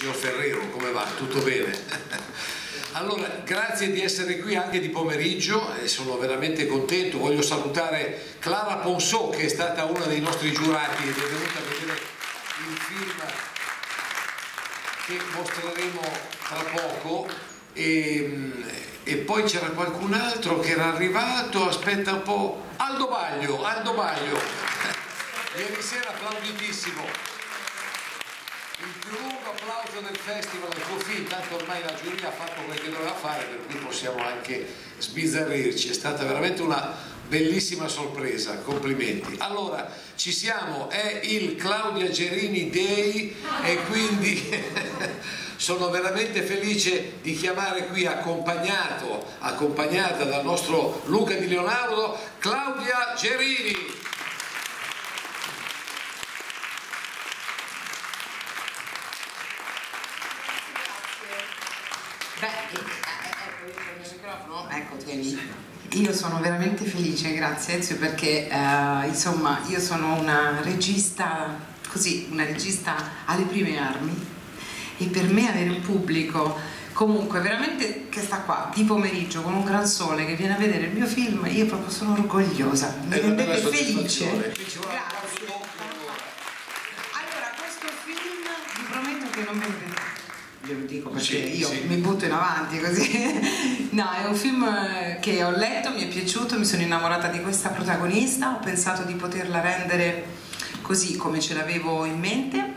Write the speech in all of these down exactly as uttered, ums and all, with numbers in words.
signor Ferrero, come va? Tutto bene? Allora, grazie di essere qui anche di pomeriggio e sono veramente contento. Voglio salutare Clara Ponsò, che è stata una dei nostri giurati ed è venuta a vedere il film che mostreremo tra poco. E, e poi c'era qualcun altro che era arrivato, aspetta un po', Aldo Baglio, Aldo Baglio, ieri sera applauditissimo, il più lungo applauso del festival al tuo film, tanto ormai la giuria ha fatto quel che doveva fare, per cui possiamo anche sbizzarrirci, è stata veramente una bellissima sorpresa, complimenti. Allora, ci siamo, è il Claudia Gerini Day e quindi sono veramente felice di chiamare qui accompagnato, accompagnata dal nostro Luca Di Leonardo, Claudia Gerini. Beh, ecco il mio microfono, ecco, tieni. Io sono veramente felice, grazie Ezio, perché eh, insomma io sono una regista, così, una regista alle prime armi. E per me avere un pubblico comunque veramente che sta qua di pomeriggio con un gran sole che viene a vedere il mio film, io proprio sono orgogliosa, mi rendete felice. Grazie. Allora, questo film vi prometto che non me lo vedrete, ve lo dico perché sì, io sì. mi butto in avanti così. No, è un film che ho letto, mi è piaciuto, mi sono innamorata di questa protagonista, ho pensato di poterla rendere così come ce l'avevo in mente.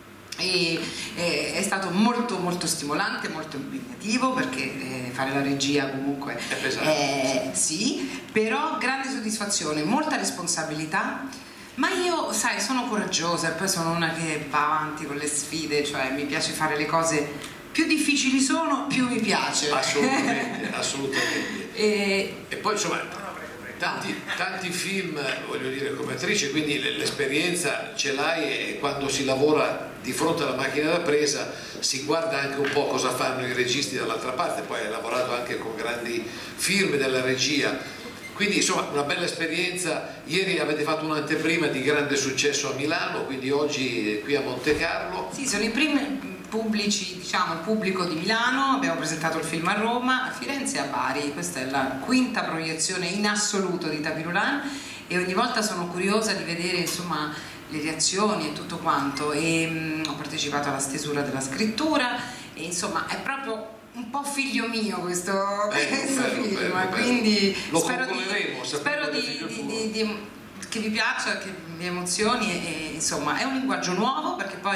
E, eh, è stato molto molto stimolante, molto impegnativo perché eh, fare la regia comunque è pesante, eh, sì, però grande soddisfazione, molta responsabilità, ma io sai sono coraggiosa e poi sono una che va avanti con le sfide, cioè mi piace fare le cose, più difficili sono più mi piace. Assolutamente, assolutamente. E, e poi insomma Tanti, tanti film, voglio dire, come attrice, quindi l'esperienza ce l'hai e quando si lavora di fronte alla macchina da presa si guarda anche un po' cosa fanno i registi dall'altra parte, poi hai lavorato anche con grandi firme della regia, quindi insomma una bella esperienza. Ieri avete fatto un'anteprima di grande successo a Milano, quindi oggi qui a Monte Carlo. Sì, sono i primi pubblici, diciamo il pubblico di Milano, abbiamo presentato il film a Roma, a Firenze e a Bari, questa è la quinta proiezione in assoluto di Tapirulan e ogni volta sono curiosa di vedere insomma le reazioni e tutto quanto e mh, ho partecipato alla stesura della scrittura e insomma è proprio un po' figlio mio questo, bello, questo bello, film, bello, quindi lo spero, di, spero di, di, di, di che vi piaccia, che vi emozioni e, e insomma è un linguaggio nuovo perché poi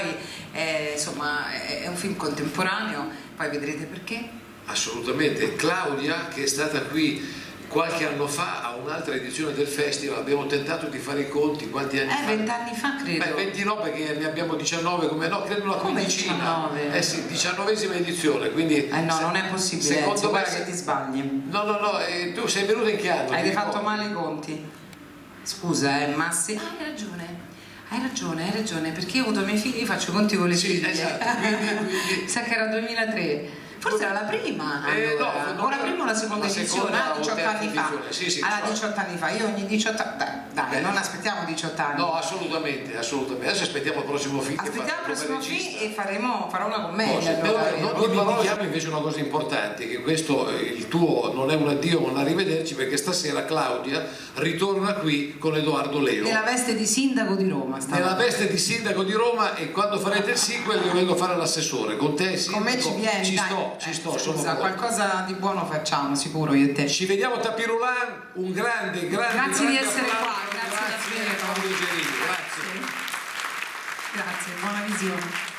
è, insomma, è un film contemporaneo, poi vedrete perché. Assolutamente. Claudia, che è stata qui qualche anno fa a un'altra edizione del festival, abbiamo tentato di fare i conti quanti anni eh, fa? vent'anni fa credo. Beh, ventinove perché ne abbiamo diciannove, come no, credo una quindicina. diciannove? Eh sì, diciannovesima edizione, quindi... Eh no, se, non è possibile, secondo me se... che ti sbagli. No, no, no, eh, tu sei venuta in che anno? Hai fatto male i conti. Scusa, eh, Massi, ah, hai ragione, hai ragione, hai ragione, perché io ho avuto i miei figli, faccio i conti con le sì, figlie. Esatto, quindi, quindi... sa che era duemilatré. Forse era la prima, eh, allora. no, o la prima o la seconda la edizione, seconda, ah, diciotto anni fa. Sì, sì, allora, diciotto anni fa, io ogni diciotto anni, dai, dai Beh, non aspettiamo diciotto anni. No, assolutamente, assolutamente. Adesso aspettiamo il prossimo film. Aspettiamo il prossimo film e faremo, farò una commedia. Allora, non dimentichiamo invece una cosa importante, che questo, il tuo non è un addio ma un arrivederci, perché stasera Claudia ritorna qui con Edoardo Leo. Nella veste di sindaco di Roma. Nella veste di sindaco di Roma, e quando farete il sequel io vengo a fare l'assessore. Con te sindaco, con me ci vieni, ci dai. sto, ci sto, eh, sono scusa, qualcosa di buono facciamo sicuro io e te. Ci vediamo a Tapirulan, un grande, grande grazie grande di essere applauso. qua, grazie, grazie, grazie. Claudio Gerini, grazie. Grazie, buona visione.